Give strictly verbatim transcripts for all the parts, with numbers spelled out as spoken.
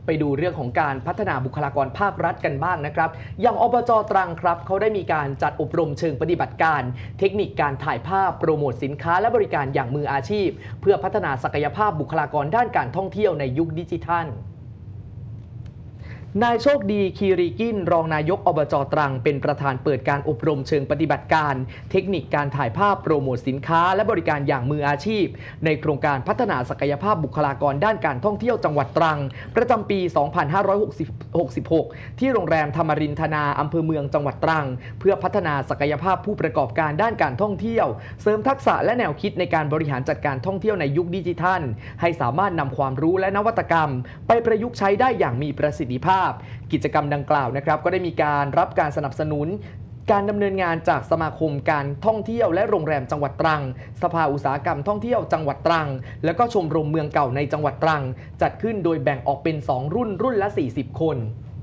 ไปดูเรื่องของการพัฒนาบุคลากรภาครัฐกันบ้างนะครับอย่างอบจ.ตรังครับเขาได้มีการจัดอบรมเชิงปฏิบัติการเทคนิคการถ่ายภาพโปรโมทสินค้าและบริการอย่างมืออาชีพเพื่อพัฒนาศักยภาพบุคลากรด้านการท่องเที่ยวในยุคดิจิทัลนายโชคดีคีรีกินรองนายกอบจ.ตรังเป็นประธานเปิดการอบรมเชิงปฏิบัติการเทคนิคการถ่ายภาพโปรโมทสินค้าและบริการอย่างมืออาชีพในโครงการพัฒนาศักยภาพบุคลากรด้านการท่องเที่ยวจังหวัดตรังประจำปี สองพันห้าร้อยหกสิบหก ที่โรงแรมธรรมรินทนาอำเภอเมืองจังหวัดตรังเพื่อพัฒนาศักยภาพผู้ประกอบการด้านการท่องเที่ยวเสริมทักษะและแนวคิดในการบริหารจัดการท่องเที่ยวในยุคดิจิทัลให้สามารถนำความรู้และนวัตกรรมไปประยุกต์ใช้ได้อย่างมีประสิทธิภาพกิจกรรมดังกล่าวนะครับก็ได้มีการรับการสนับสนุนการดำเนินงานจากสมาคมการท่องเที่ยวและโรงแรมจังหวัดตรังสภาอุตสาหกรรมท่องเที่ยวจังหวัดตรังและก็ชมรมเมืองเก่าในจังหวัดตรังจัดขึ้นโดยแบ่งออกเป็นสองรุ่นรุ่นละสี่สิบคน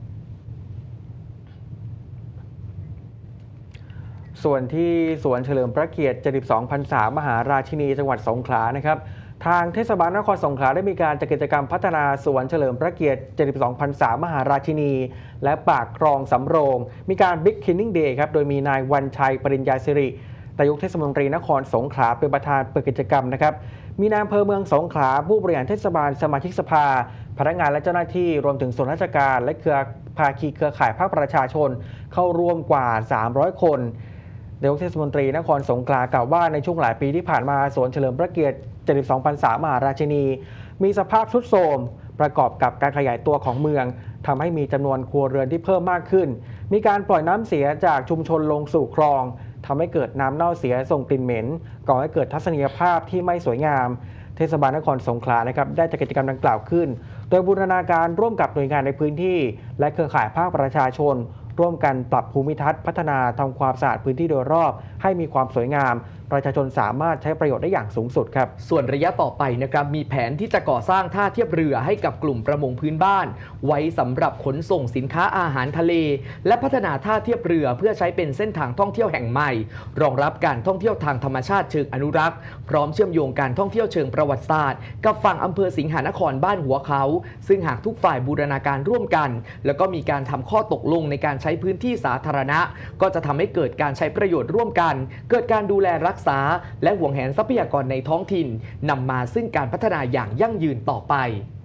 ส่วนที่สวนเฉลิมพระเกียรติเจ็ดสิบสองพรรษามหาราชินีจังหวัดสงขลานะครับทางเทศบาลนครสงขลาได้มีการจัดกิจกรรมพัฒนาสวนเฉลิมพระเกียรติเจ็ดสิบสองพรรษามหาราชินีและปากคลองสำโรงมีการบิ๊กคลีนนิ่งเดย์ครับโดยมีนายวันชัยปริญญาสิรินายกเทศมนตรีนครสงขลาเป็นประธานเปิดกิจกรรมนะครับมีนายอำเภอเมืองสงขลาผู้บริหารเทศบาลสมาชิกสภาพนักงานและเจ้าหน้าที่รวมถึงส่วนราชการและเครือภาคีเครือข่ายภาคประชาชนเข้าร่วมกว่าสามร้อยคนนายกเทศมนตรีนครสงขลากล่าวว่าในช่วงหลายปีที่ผ่านมาสวนเฉลิมพระเกียรติเจ็ดสิบสองพรรษามหาราชินีมีสภาพทรุดโทรมประกอบกับการขยายตัวของเมืองทำให้มีจำนวนครัวเรือนที่เพิ่มมากขึ้นมีการปล่อยน้ำเสียจากชุมชนลงสู่คลองทำให้เกิดน้ำเน่าเสียส่งกลิ่นเหม็นก่อให้เกิดทัศนียภาพที่ไม่สวยงามเทศบาลนครสงขลานะครับได้จัดกิจกรรมดังกล่าวขึ้นโดยบูรณาการร่วมกับหน่วยงานในพื้นที่และเครือข่ายภาคประชาชนร่วมกันปรับภูมิทัศน์พัฒนาทำความสะอาดพื้นที่โดยรอบให้มีความสวยงามประชาชนสามารถใช้ประโยชน์ได้อย่างสูงสุดครับส่วนระยะต่อไปนะครับมีแผนที่จะก่อสร้างท่าเทียบเรือให้กับกลุ่มประมงพื้นบ้านไว้สำหรับขนส่งสินค้าอาหารทะเลและพัฒนาท่าเทียบเรือเพื่อใช้เป็นเส้นทางท่องเที่ยวแห่งใหม่รองรับการท่องเที่ยวทางธรรมชาติเชิงอนุรักษ์พร้อมเชื่อมโยงการท่องเที่ยวเชิงประวัติศาสตร์กับฝั่งอำเภอสิงหนครบ้านหัวเขาซึ่งหากทุกฝ่ายบูรณาการร่วมกันแล้วก็มีการทำข้อตกลงในการใช้พื้นที่สาธารณะก็จะทำให้เกิดการใช้ประโยชน์ร่วมกันเกิดการดูแลรักษาและห่วงแหนทรัพยากรในท้องถิ่นนำมาซึ่งการพัฒนาอย่างยั่งยืนต่อไป